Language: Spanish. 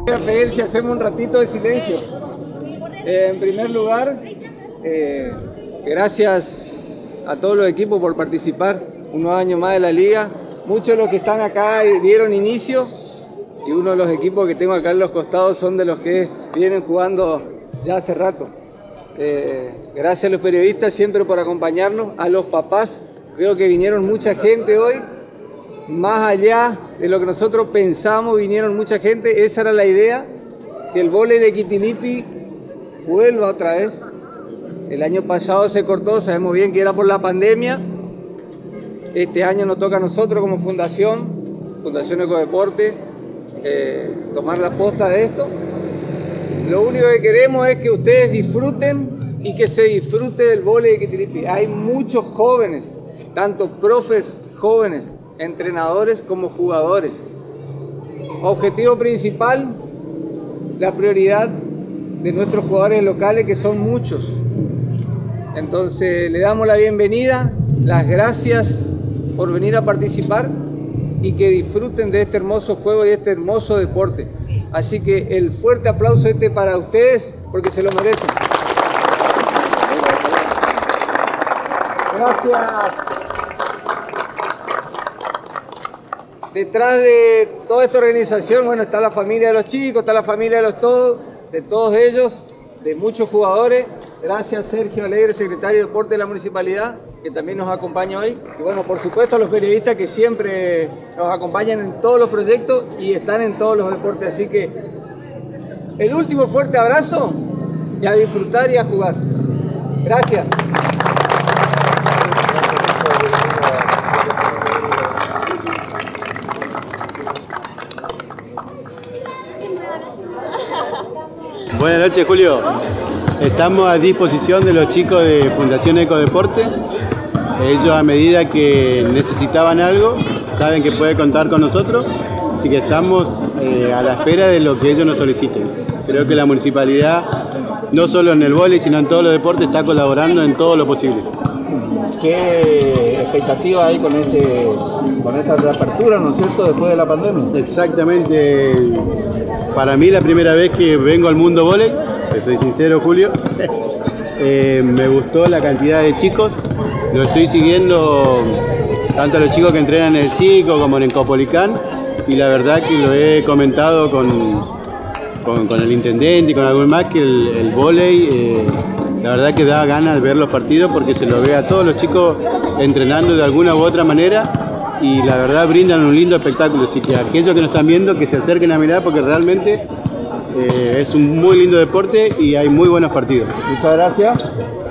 Voy a pedir si hacemos un ratito de silencio. En primer lugar, gracias a todos los equipos por participar un nuevo año más de la liga. Muchos de los que están acá dieron inicio y uno de los equipos que tengo acá en los costados son de los que vienen jugando ya hace rato. Gracias a los periodistas siempre por acompañarnos, a los papás, creo que vinieron mucha gente hoy, más allá de lo que nosotros pensamos, vinieron mucha gente, esa era la idea, que el vóley de Quitilipi vuelva otra vez. El año pasado se cortó, sabemos bien que era por la pandemia, este año nos toca a nosotros como Fundación Ecodeporte, tomar la posta de esto. Lo único que queremos es que ustedes disfruten y que se disfrute del vóley de Quitilipi. Hay muchos jóvenes, tanto profes jóvenes, entrenadores como jugadores. Objetivo principal, la prioridad de nuestros jugadores locales, que son muchos. Entonces le damos la bienvenida, las gracias por venir a participar y que disfruten de este hermoso juego y este hermoso deporte. Así que el fuerte aplauso para ustedes, porque se lo merecen. Gracias. Detrás de toda esta organización, bueno, está la familia de los chicos, está la familia de todos ellos, de muchos jugadores. Gracias Sergio Alegre, secretario de Deporte de la Municipalidad, que también nos acompaña hoy. Y bueno, por supuesto a los periodistas que siempre nos acompañan en todos los proyectos y están en todos los deportes. Así que el último fuerte abrazo y a disfrutar y a jugar. Gracias. Buenas noches, Julio. Estamos a disposición de los chicos de Fundación Ecodeporte. Ellos, a medida que necesitaban algo, saben que pueden contar con nosotros, así que estamos a la espera de lo que ellos nos soliciten. Creo que la municipalidad, no solo en el vóley, sino en todos los deportes, está colaborando en todo lo posible. ¿Qué expectativa hay con esta reapertura, ¿no es cierto?, después de la pandemia? Exactamente. Para mí, la primera vez que vengo al mundo vóley, que soy sincero, Julio, me gustó la cantidad de chicos. Lo estoy siguiendo tanto a los chicos que entrenan en el CICO como en el Copolicán, y la verdad que lo he comentado con el intendente y con algún más, que el vóley, la verdad que da ganas de ver los partidos porque se lo ve a todos los chicos entrenando de alguna u otra manera. Y la verdad brindan un lindo espectáculo, así que aquellos que nos están viendo que se acerquen a mirar porque realmente es un muy lindo deporte y hay muy buenos partidos. Muchas gracias.